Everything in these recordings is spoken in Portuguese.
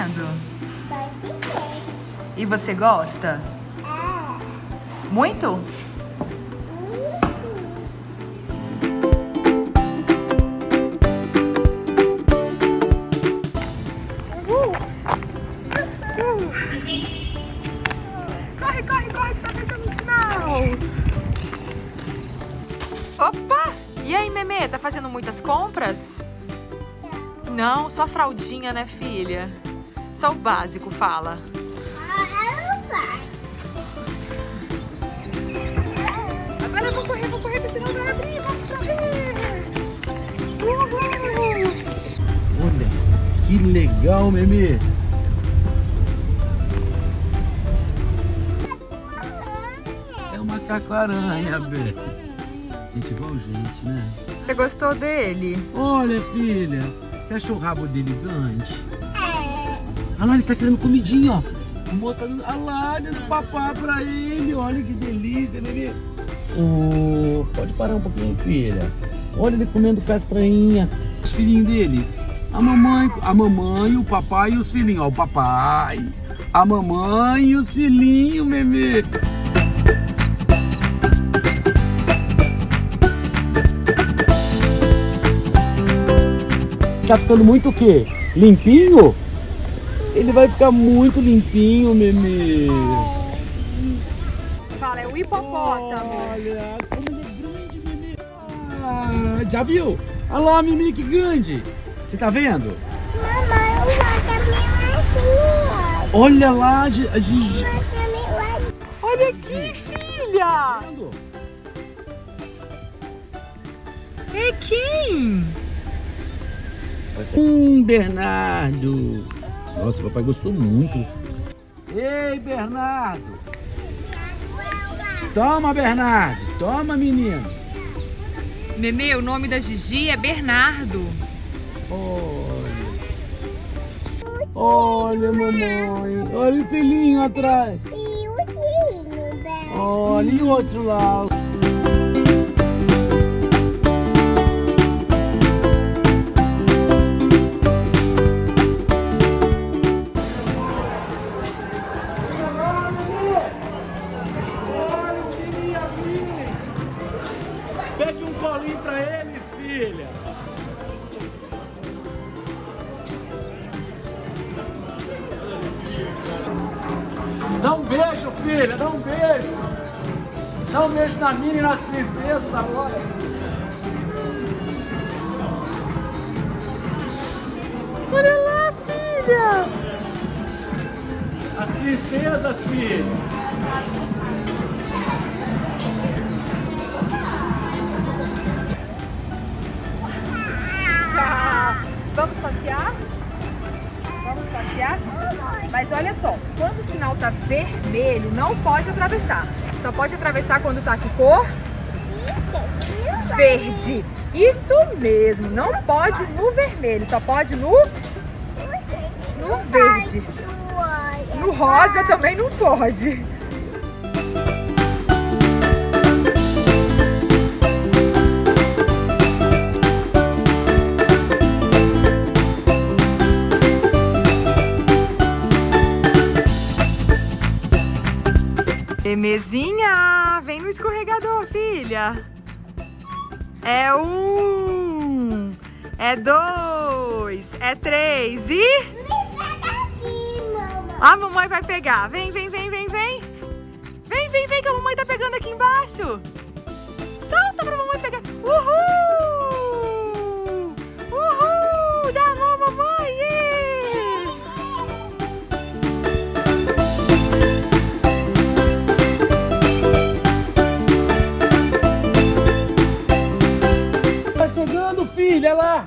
fazendo? Pode ser. E você gosta? Muito? Corre, corre, corre, que tá descendo o sinal. Opa! E aí, Memê, tá fazendo muitas compras? Não, só fraldinha, né, filha? Só o básico, fala. Ela vai. Agora eu vou correr, porque senão vai abrir. Vamos correr! Uhul! Olha, que legal, Memê. É um macaco-aranha, Bê. Gente igual gente, né? Você gostou dele? Olha, filha, você achou o rabo dele grande? Olha lá, ele tá querendo comidinha, ó. O moço tá dando, olha lá, dando papá pra ele. Olha que delícia, Memê. Oh, pode parar um pouquinho, filha. Olha ele comendo castanha. Os filhinhos dele. A mamãe, o papai e os filhinhos. Ó, o papai, a mamãe e os filhinhos, Memê. Tá ficando muito o quê? Limpinho? Ele vai ficar muito limpinho, Memê. Fala, é o hipopótamo. Olha, como ele é grande, Memê. Ah, já viu? Olha lá, Memê, que grande. Você tá vendo? Mamãe, o também é assim. Olha lá, a Gigi. Olha aqui, filha. É quem? Bernardo. Nossa, o papai gostou muito. Ei, Bernardo. Toma, Bernardo. Toma, menino. Memê, o nome da Gigi é Bernardo. Olha, mamãe. Olha o filhinho atrás. E o filhinho dela. Olha, e o outro lá. Pede um colinho pra eles, filha. Dá um beijo, filha, dá um beijo. Dá um beijo na Minnie e nas princesas agora. Olha lá, filha. As princesas, filha. Vamos passear? Vamos passear? Mas olha só, quando o sinal tá vermelho, não pode atravessar. Só pode atravessar quando tá que cor? Verde. Isso mesmo, não pode no vermelho, só pode no verde. No rosa também não pode. Memezinha, vem no escorregador, filha. É 1, é 2, é 3 e... A mamãe vai pegar. Vem, vem, vem, vem, vem. Vem, vem, vem, que a mamãe tá pegando aqui embaixo. Solta pra mamãe pegar. Uhul! Uhul! Dá a mão, mamãe! Tá chegando, filha, lá.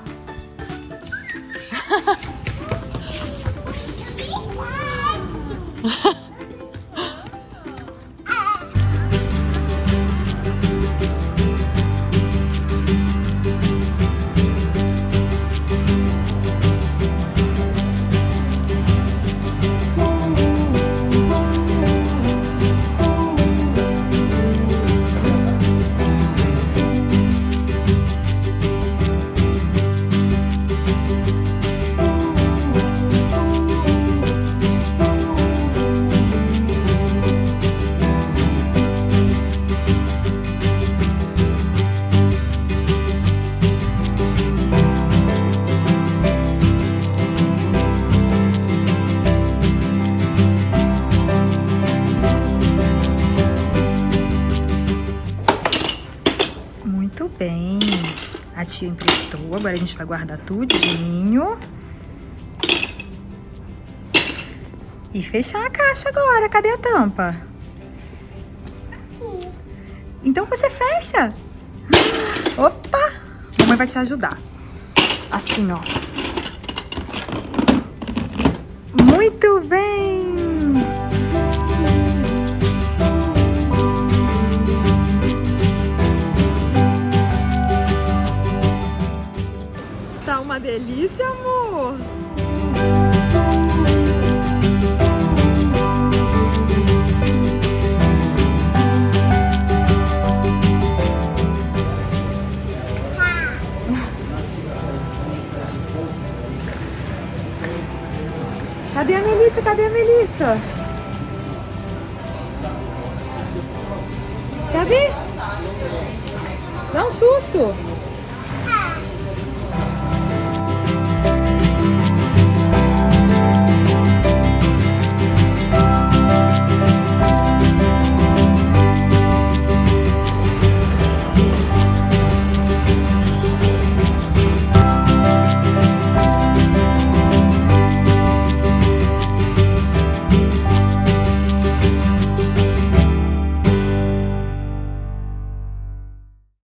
Muito bem. A tia emprestou, agora a gente vai guardar tudinho. E fechar a caixa agora. Cadê a tampa? Então você fecha. Opa! Mamãe vai te ajudar. Assim, ó. Muito bem! Tá uma delícia, amor! Cadê a Melissa? Cadê a Melissa? Cadê? Dá um susto!